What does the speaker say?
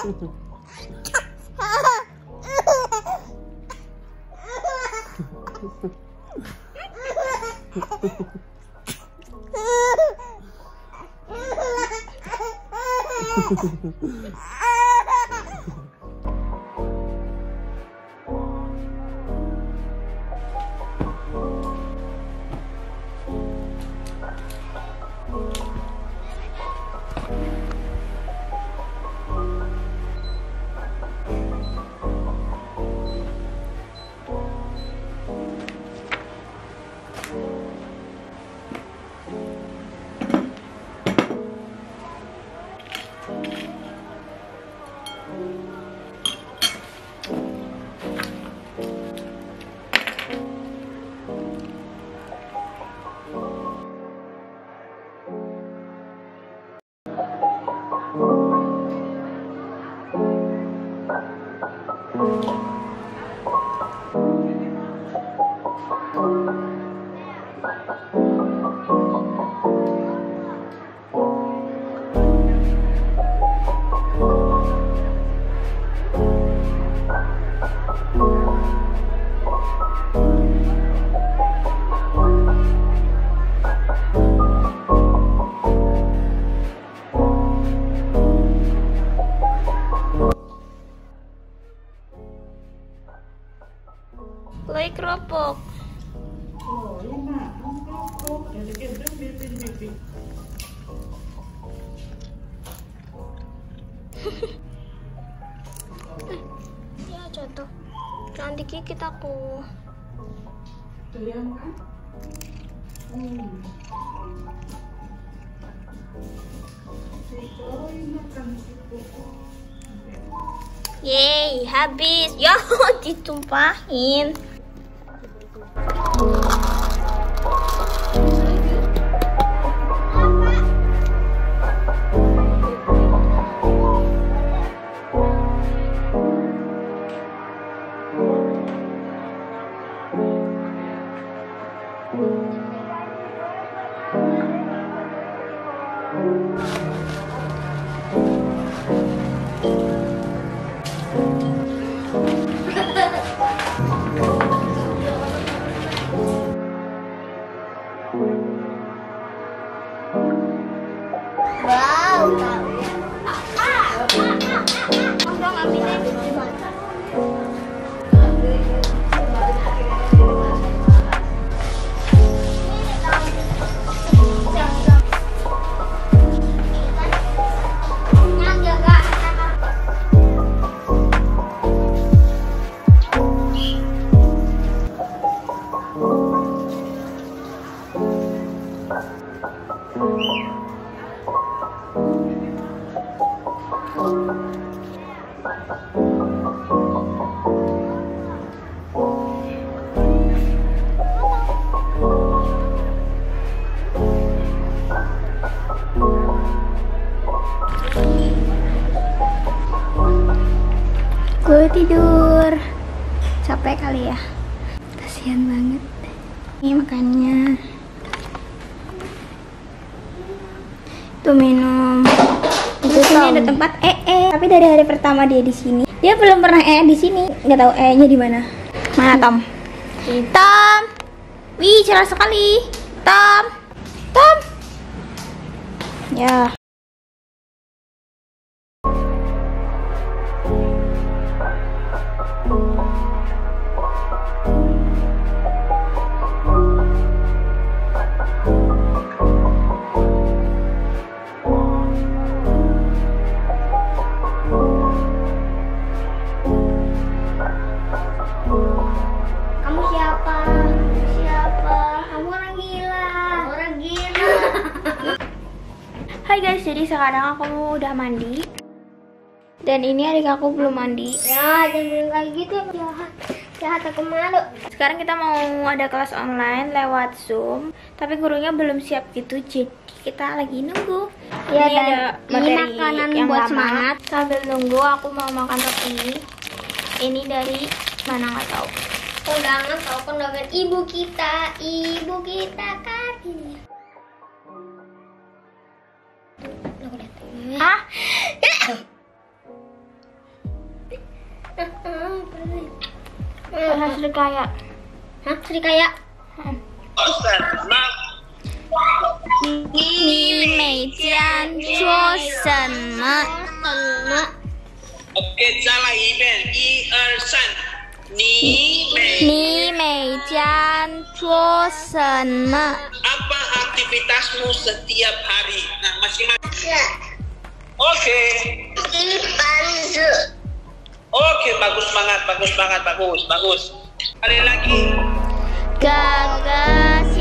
Kulay keropok. Oh, iya nak, keropok. Jadi kita bibi. Ya jatuh. Jangan digigit aku. Doyan kan? Makan situ. Yeay, habis. Yo, ditumpahin. Wow, gue tidur, capek kali ya, kasihan banget. Ini makannya, tuh minum. Di sini ada tempat tapi dari hari pertama dia di sini, dia belum pernah di sini, nggak tahu nya di mana. Mana Tom? Tom, wih cerah sekali, Tom, Tom, ya. Hai guys, jadi sekarang aku udah mandi. Dan ini adik aku belum mandi. Ya, jangan bilang kayak gitu, jahat. Jahat, aku malu. Sekarang kita mau ada kelas online lewat Zoom, tapi gurunya belum siap gitu, jadi kita lagi nunggu. Ya, ini dan ada ini materi makanan yang buat lama. semangat. Sambil nunggu aku mau makan roti. Ini dari mana nggak tahu. Undangan tahu kondangan ibu kita kan ini. Hah? Bahasa Srikaya. Hah? Srikaya? Ni mei jian zuo shen me? Oke, 再来一遍，1、2、3。 你每天做什么？ Apa aktivitasmu setiap hari? Nah, masing-masing. Oke. Oke, bagus banget, bagus banget, bagus. Sekali lagi. 哥哥